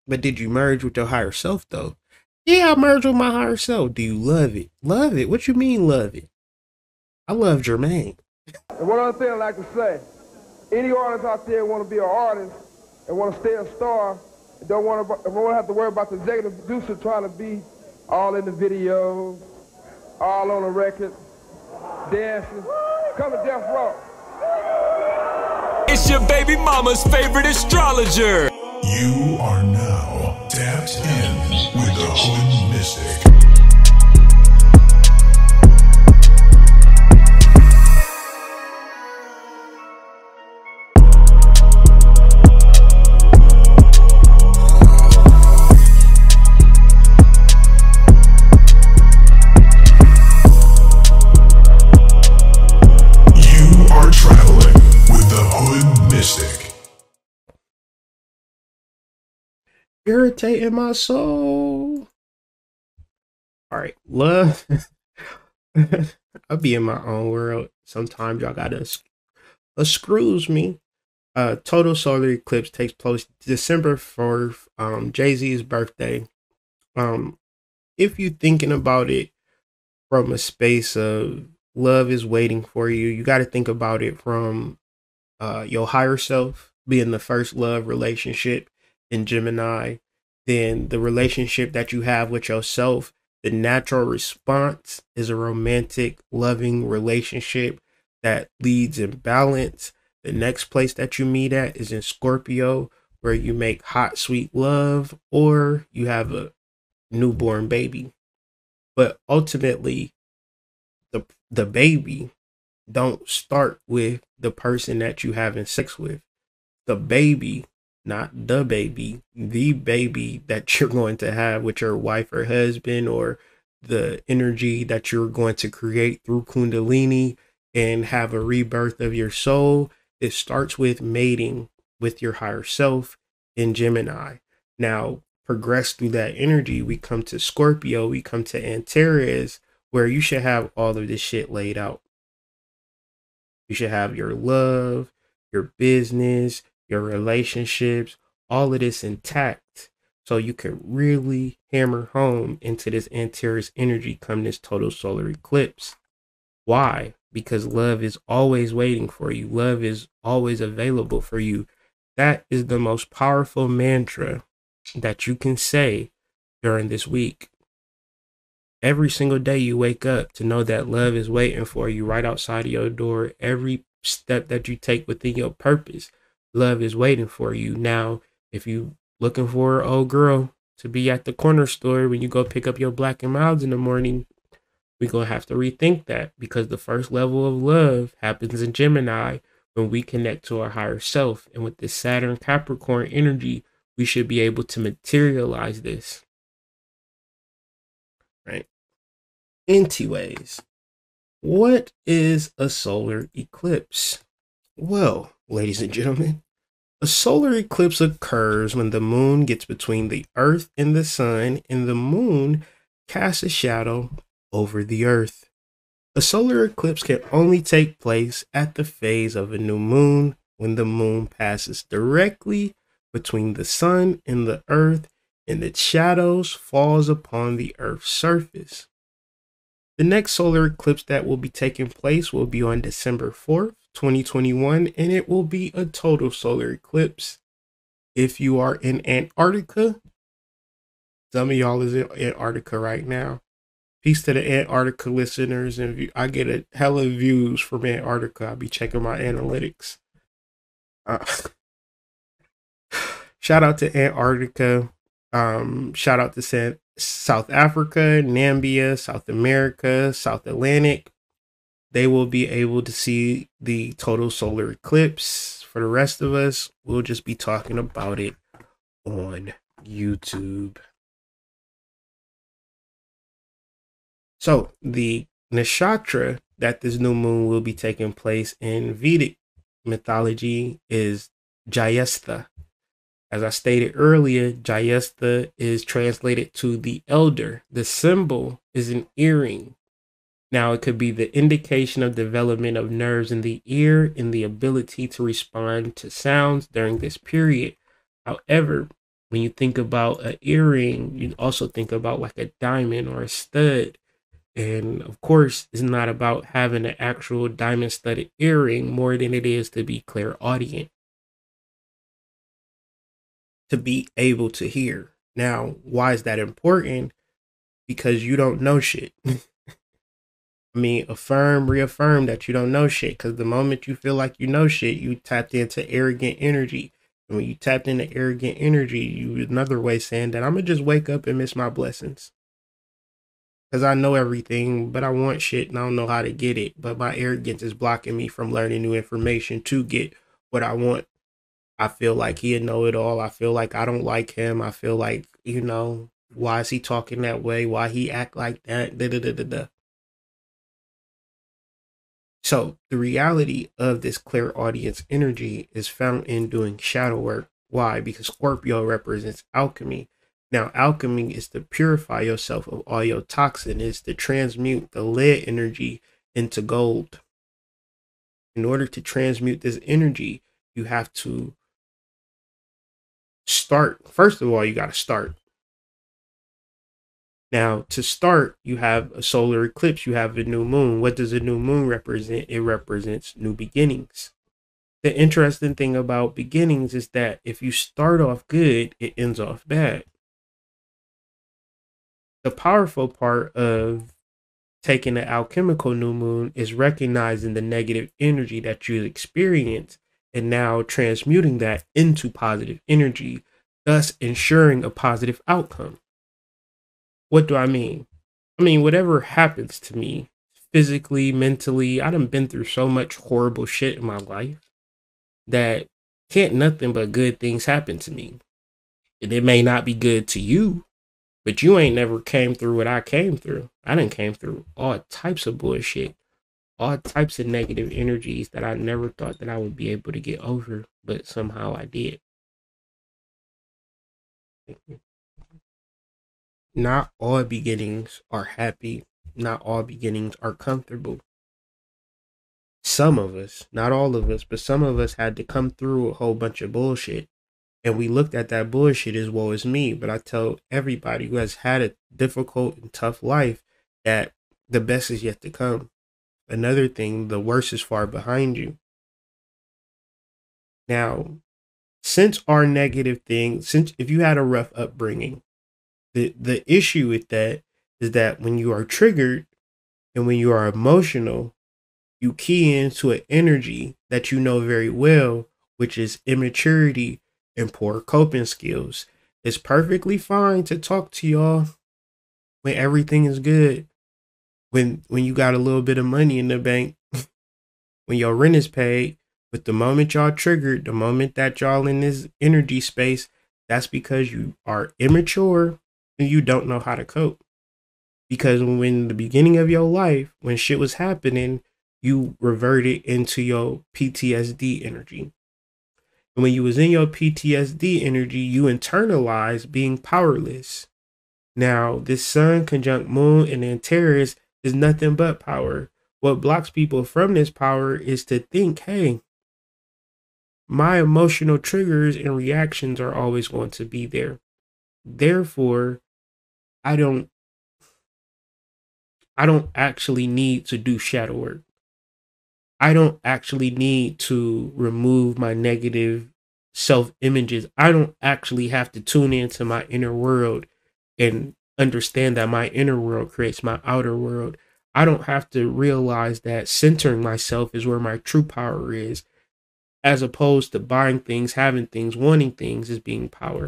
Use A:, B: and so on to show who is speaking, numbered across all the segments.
A: But did you merge with your higher self though? Yeah, I merged with my higher self. Do you love it? Love it? What you mean love it? I love Jermaine.
B: And one other thing I'd like to say, any artist out there want to be an artist and want to stay a star, and don't want to have to worry about the executive producer trying to be all in the videos, all on the record, dancing. Come to Death Row.
C: It's your baby mama's favorite astrologer.
D: You are now tapped in with the Hood Mystic. You are traveling with the Hood Mystic.
A: Irritating my soul. All right, love. I'll be in my own world. Sometimes y'all gotta screws me. Total solar eclipse takes place December 4th, Jay-Z's birthday. If you're thinking about it from a space of love is waiting for you, you got to think about it from your higher self being the first love relationship in Gemini. Then the relationship that you have with yourself, the natural response is a romantic, loving relationship that leads in balance. The next place that you meet at is in Scorpio, where you make hot, sweet love, or you have a newborn baby. But ultimately, the baby don't start with the person that you having sex with. The baby, not the baby that you're going to have with your wife or husband, or the energy that you're going to create through Kundalini and have a rebirth of your soul. It starts with mating with your higher self in Gemini. Now, progress through that energy, we come to Scorpio, we come to Antares, where you should have all of this shit laid out. You should have your love, your business, your relationships, all of this intact, so you can really hammer home into this Antares energy come this total solar eclipse. Why? Because love is always waiting for you. Love is always available for you. That is the most powerful mantra that you can say during this week. Every single day you wake up to know that love is waiting for you right outside of your door. Every step that you take within your purpose, love is waiting for you. Now, if you looking for an old girl to be at the corner store when you go pick up your Black and Milds in the morning, we're going to have to rethink that, because the first level of love happens in Gemini when we connect to our higher self. And with this Saturn Capricorn energy, we should be able to materialize this. Right? Anyways, what is a solar eclipse? Well, ladies and gentlemen, a solar eclipse occurs when the moon gets between the earth and the sun, and the moon casts a shadow over the earth. A solar eclipse can only take place at the phase of a new moon, when the moon passes directly between the sun and the earth, and its shadows falls upon the earth's surface. The next solar eclipse that will be taking place will be on December 4th, 2021, and it will be a total solar eclipse. If you are in Antarctica, some of y'all is in Antarctica right now. Peace to the Antarctica listeners, and I get a hell of views from Antarctica. I'll be checking my analytics. Shout out to Antarctica. Shout out to South Africa, Namibia, South America, South Atlantic. They will be able to see the total solar eclipse. For the rest of us, we'll just be talking about it on YouTube. So the nakshatra that this new moon will be taking place in Vedic mythology is Jyestha. As I stated earlier, Jyestha is translated to the elder. The symbol is an earring. Now, it could be the indication of development of nerves in the ear and the ability to respond to sounds during this period. However, When you think about an earring, you also think about like a diamond or a stud. And of course, it's not about having an actual diamond studded earring more than it is to be clairaudient, to be able to hear. Now, why is that important? Because you don't know shit. I mean, reaffirm that you don't know shit. Because the moment you feel like you know shit, you tapped into arrogant energy. And when you tapped into arrogant energy, you another way saying that I'm gonna just wake up and miss my blessings. Because I know everything, but I want shit and I don't know how to get it. But my arrogance is blocking me from learning new information to get what I want. I feel like he'd know it all. I feel like I don't like him. I feel like, why is he talking that way? Why he act like that? Da, da, da, da, da. So the reality of this clairaudience energy is found in doing shadow work. Why? Because Scorpio represents alchemy. Now, alchemy is to purify yourself of all your toxin, is to transmute the lead energy into gold. In order to transmute this energy, you have to start. First of all, you got to start. Now, to start, you have a solar eclipse, you have a new moon. What does a new moon represent? It represents new beginnings. The interesting thing about beginnings is that if you start off good, it ends off bad. The powerful part of taking the alchemical new moon is recognizing the negative energy that you experience and now transmuting that into positive energy, thus ensuring a positive outcome. What do I mean? I mean, whatever happens to me, physically, mentally, I done been through so much horrible shit in my life that can't nothing but good things happen to me. And it may not be good to you, but you ain't never came through what I came through. I done came through all types of bullshit, all types of negative energies that I never thought that I would be able to get over, but somehow I did. Not all beginnings are happy. Not all beginnings are comfortable. Some of us, not all of us, but some of us had to come through a whole bunch of bullshit. And we looked at that bullshit as woe is me. But I tell everybody who has had a difficult and tough life that the best is yet to come. Another thing, the worst is far behind you. Now, since our negative thing, since if you had a rough upbringing, the issue with that is that when you are triggered and when you are emotional, you key into an energy that you know very well, which is immaturity and poor coping skills. It's perfectly fine to talk to y'all when everything is good. When you got a little bit of money in the bank, when your rent is paid, but the moment y'all triggered, the moment that y'all in this energy space, that's because you are immature and you don't know how to cope. Because when the beginning of your life, when shit was happening, you reverted into your PTSD energy. And when you was in your PTSD energy, you internalized being powerless. Now, this sun conjunct moon and Antares is nothing but power. What blocks people from this power is to think, hey, my emotional triggers and reactions are always going to be there. Therefore, I don't actually need to do shadow work. I don't actually need to remove my negative self-images. I don't actually have to tune into my inner world and understand that my inner world creates my outer world. I don't have to realize that centering myself is where my true power is, as opposed to buying things, having things, wanting things as being power.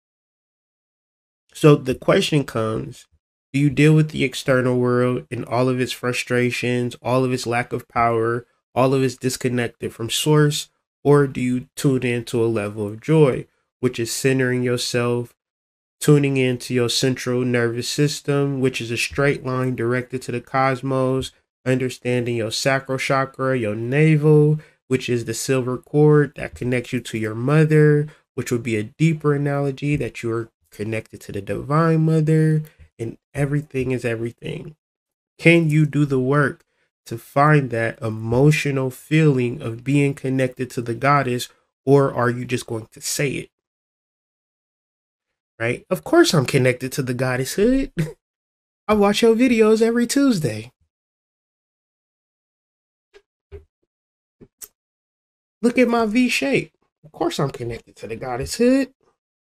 A: So the question comes, do you deal with the external world and all of its frustrations, all of its lack of power, all of its disconnected from source, or do you tune into a level of joy, which is centering yourself, tuning into your central nervous system, which is a straight line directed to the cosmos, understanding your sacral chakra, your navel, which is the silver cord that connects you to your mother, which would be a deeper analogy that you're connected to the divine mother, and everything is everything. Can you do the work to find that emotional feeling of being connected to the goddess, or are you just going to say it? right? Of course I'm connected to the goddess hood. I watch your videos every Tuesday. Look at my V shape. Of course I'm connected to the goddess hood.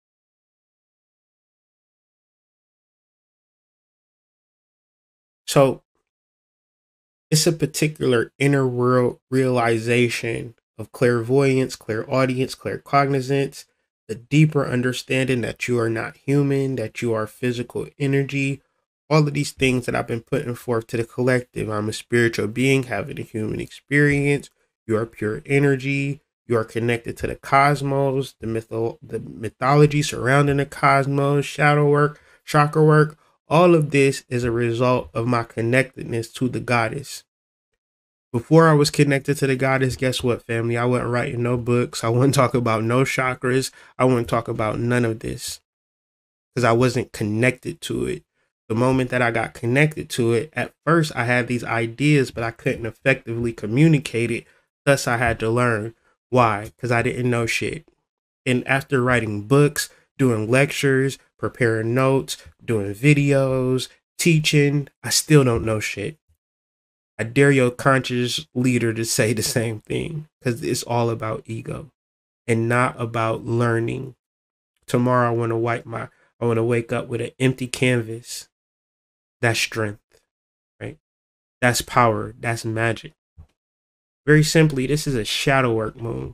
A: So it's a particular inner world realization of clairvoyance, clairaudience, claircognizance, the deeper understanding that you are not human, that you are physical energy, all of these things that I've been putting forth to the collective. I'm a spiritual being having a human experience. You are pure energy. You are connected to the cosmos, the mythology surrounding the cosmos, shadow work, chakra work. All of this is a result of my connectedness to the goddess. Before I was connected to the goddess, guess what, family? I wasn't writing no books. I wouldn't talk about no chakras. I wouldn't talk about none of this because I wasn't connected to it. The moment that I got connected to it, at first I had these ideas, but I couldn't effectively communicate it. Thus, I had to learn. Why? Because I didn't know shit. And after writing books, doing lectures, preparing notes, doing videos, teaching, I still don't know shit. I dare your conscious leader to say the same thing, because it's all about ego and not about learning. Tomorrow I want to wake up with an empty canvas. That's strength, right? That's power. That's magic. Very simply, this is a shadow work moon.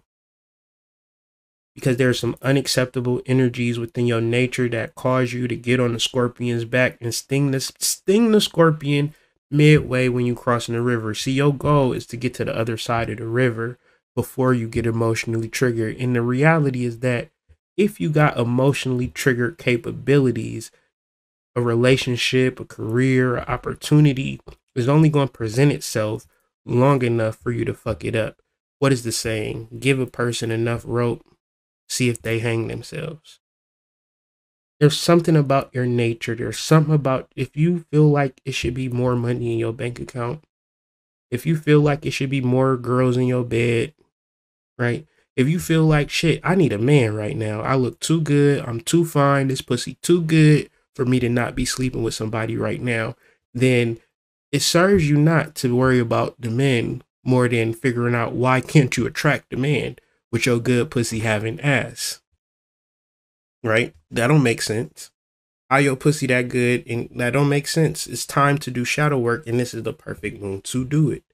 A: Because there are some unacceptable energies within your nature that cause you to get on the scorpion's back and sting the scorpion midway when you crossing the river. See, your goal is to get to the other side of the river before you get emotionally triggered. And the reality is that if you got emotionally triggered capabilities, a relationship, a career, an opportunity is only going to present itself long enough for you to fuck it up. What is the saying? Give a person enough rope, see if they hang themselves. There's something about your nature. There's something about if you feel like it should be more money in your bank account, if you feel like it should be more girls in your bed, right? If you feel like, shit, I need a man right now. I look too good. I'm too fine. This pussy too good for me to not be sleeping with somebody right now. Then it serves you not to worry about the men more than figuring out why can't you attract the man with your good pussy having ass. Right? That don't make sense. How your pussy that good? And that don't make sense. It's time to do shadow work, and this is the perfect moon to do it.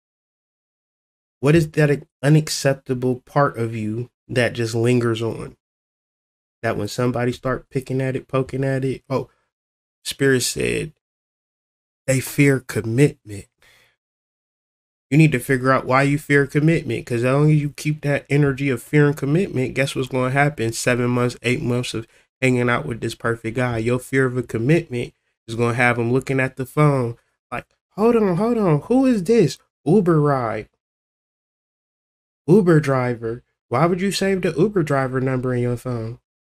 A: What is that unacceptable part of you that just lingers on? That when somebody start picking at it, poking at it, oh, Spirit said they fear commitment. You need to figure out why you fear commitment, because as long as you keep that energy of fear and commitment, guess what's going to happen? 7 months, 8 months of hanging out with this perfect guy. Your fear of a commitment is going to have him looking at the phone like, hold on, who is this? Uber ride. Uber driver. Why would you save the Uber driver number in your phone?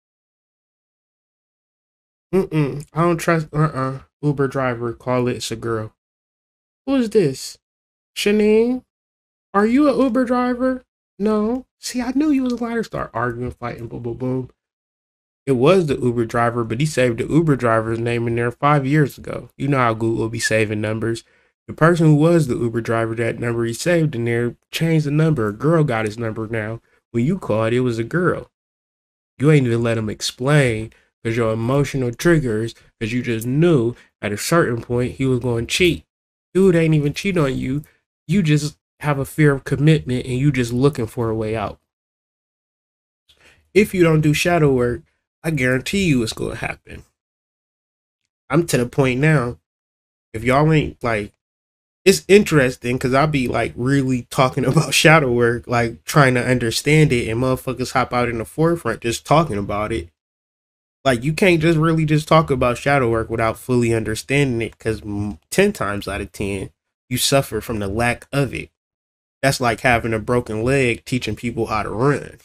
A: I don't trust, Uber driver, call it, it's a girl. Who is this? Shanine? Are you an Uber driver? No. See, I knew you was a liar. Start arguing, fighting, boom, boom, boom. It was the Uber driver, but he saved the Uber driver's name in there 5 years ago. You know how Google will be saving numbers. The person who was the Uber driver, that number he saved in there, changed the number. A girl got his number now. When you called, it was a girl. You ain't even let him explain because your emotional triggers, because you just knew at a certain point he was going to cheat. Dude ain't even cheat on you. You just have a fear of commitment and you just looking for a way out. If you don't do shadow work, I guarantee you it's going to happen. I'm to the point now, if y'all ain't like, it's interesting because I'll be like really talking about shadow work, like trying to understand it, and motherfuckers hop out in the forefront just talking about it. Like, you can't just really just talk about shadow work without fully understanding it, because 10 times out of 10, you suffer from the lack of it. That's like having a broken leg teaching people how to run.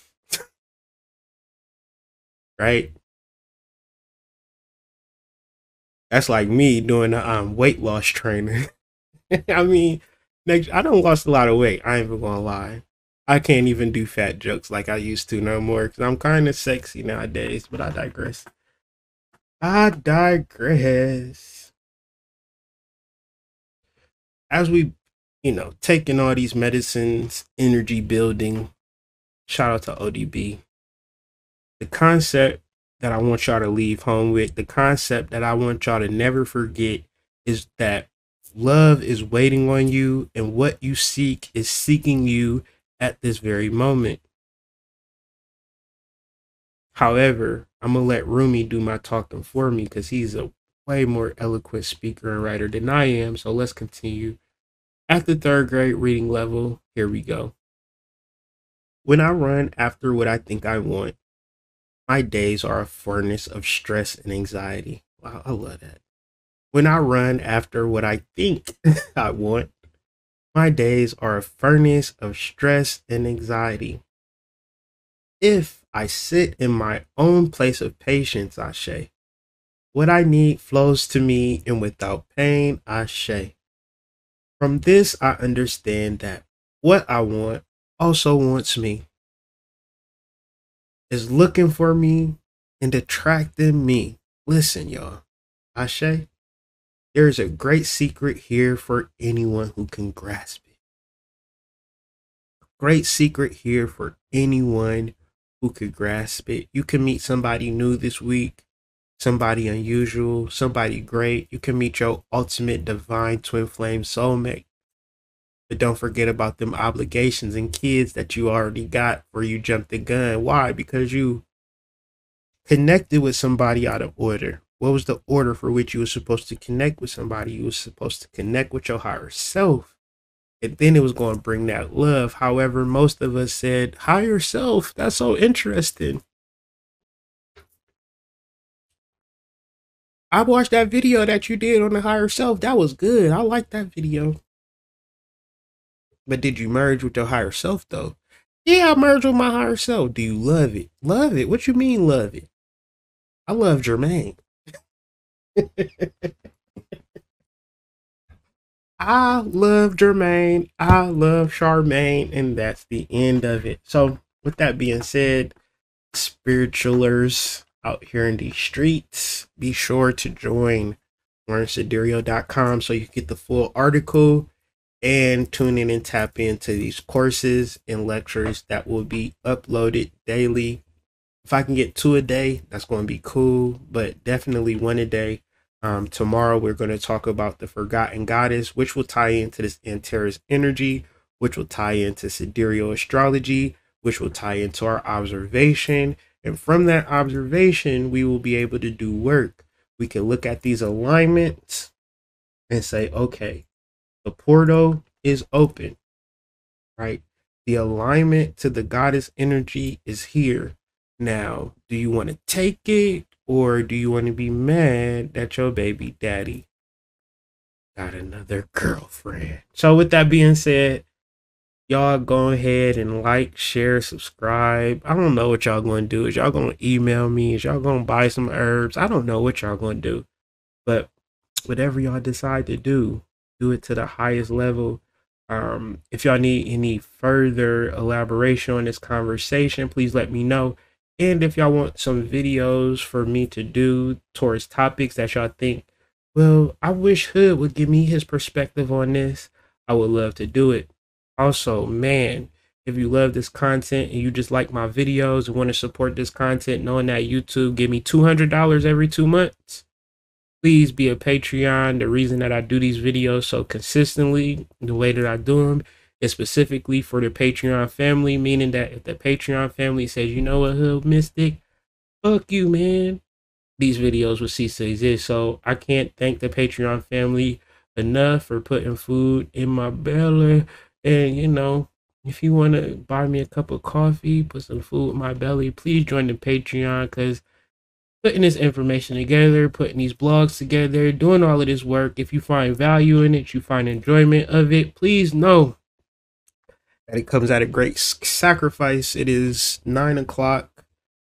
A: Right? That's like me doing a weight loss training. I mean, I done lost a lot of weight. I ain't even gonna lie. I can't even do fat jokes like I used to no more because I'm kind of sexy nowadays, but I digress. I digress. As we, taking all these medicines, energy building, shout out to ODB. The concept that I want y'all to leave home with, the concept that I want y'all to never forget is that love is waiting on you, and what you seek is seeking you at this very moment. However, I'm going to let Rumi do my talking for me because he's a way more eloquent speaker and writer than I am. So let's continue. At the 3rd grade reading level, here we go. When I run after what I think I want, my days are a furnace of stress and anxiety. Wow, I love that. When I run after what I think I want, my days are a furnace of stress and anxiety. If I sit in my own place of patience, Ashe, what I need flows to me, and without pain, Ashe. From this, I understand that what I want also wants me, is looking for me and attracting me. Listen, y'all, Ashe, there is a great secret here for anyone who can grasp it. Great secret here for anyone who could grasp it. You can meet somebody new this week, somebody unusual, somebody great. You can meet your ultimate divine twin flame soulmate. But don't forget about them obligations and kids that you already got before you jumped the gun. Why? Because you connected with somebody out of order. What was the order for which you were supposed to connect with somebody? You were supposed to connect with your higher self. And then it was going to bring that love. However, most of us said, higher self, that's so interesting. I watched that video that you did on the higher self. That was good. I like that video. But did you merge with your higher self, though? Yeah, I merged with my higher self. Do you love it? Love it? What you mean love it? I love Jermaine. I love Jermaine. I love Charmaine. And that's the end of it. So with that being said, spiritualers out here in these streets, be sure to join learnsidereal.com so you get the full article and tune in and tap into these courses and lectures that will be uploaded daily. If I can get 2 a day, that's going to be cool, but definitely 1 a day. Tomorrow we're going to talk about the Forgotten Goddess, which will tie into this Antares energy, which will tie into sidereal astrology, which will tie into our observation. And from that observation, we will be able to do work. We can look at these alignments and say, okay, the portal is open, right? The alignment to the goddess energy is here. Now, do you want to take it, or do you want to be mad that your baby daddy got another girlfriend? So with that being said, y'all go ahead and like, share, subscribe. I don't know what y'all going to do. Is y'all going to email me? Is y'all going to buy some herbs? I don't know what y'all going to do. But whatever y'all decide to do it to the highest level. If y'all need any further elaboration on this conversation, please let me know. And if y'all want some videos for me to do towards topics that y'all think, well, I wish Hood would give me his perspective on this, I would love to do it. Also, man, if you love this content and you just like my videos and want to support this content, knowing that YouTube give me $200 every 2 months, please be a Patreon. The reason that I do these videos so consistently, the way that I do them, is specifically for the Patreon family, meaning that if the Patreon family says, you know what, Hood Mystic, fuck you, man, these videos will cease to exist. So I can't thank the Patreon family enough for putting food in my belly. And, you know, if you want to buy me a cup of coffee, put some food in my belly, please join the Patreon, because putting this information together, putting these blogs together, doing all of this work, if you find value in it, you find enjoyment of it, please know that it comes at a great sacrifice. It is 9 o'clock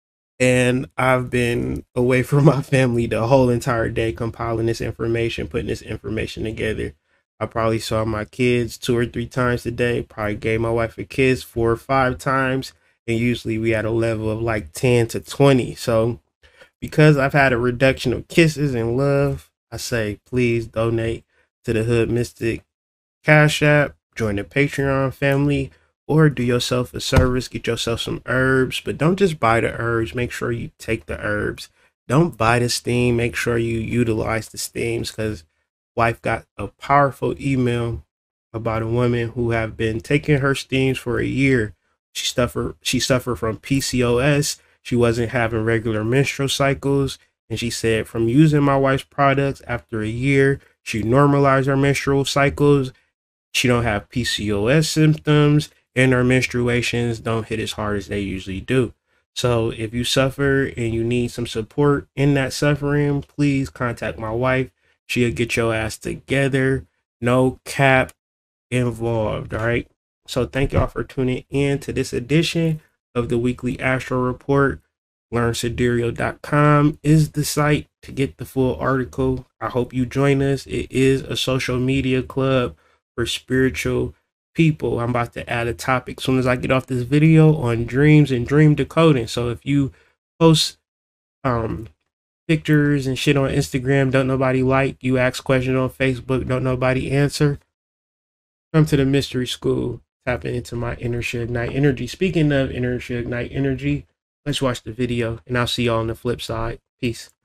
A: and I've been away from my family the whole entire day compiling this information, putting this information together. I probably saw my kids 2 or 3 times a day, probably gave my wife a kiss 4 or 5 times, and usually we had a level of like 10 to 20. So because I've had a reduction of kisses and love, I say please donate to the Hood Mystic Cash App, join the Patreon family, or do yourself a service, get yourself some herbs. But don't just buy the herbs, make sure you take the herbs. Don't buy the steam, make sure you utilize the steams, because wife got a powerful email about a woman who have been taking her steams for a year. She suffered from PCOS. She wasn't having regular menstrual cycles. And she said from using my wife's products after a year, she normalized her menstrual cycles. She don't have PCOS symptoms, and her menstruations don't hit as hard as they usually do. So if you suffer and you need some support in that suffering, please contact my wife. She'll get your ass together. No cap involved. All right. So thank y'all for tuning in to this edition of the weekly Astro Report. LearnSidereal.com is the site to get the full article. I hope you join us. It is a social media club for spiritual people. I'm about to add a topic as soon as I get off this video on dreams and dream decoding. So if you post pictures and shit on Instagram, don't nobody like, you ask questions on Facebook, don't nobody answer, come to the mystery school, tapping into my Inertia Ignite energy. Speaking of Inertia Ignite energy, let's watch the video and I'll see y'all on the flip side. Peace.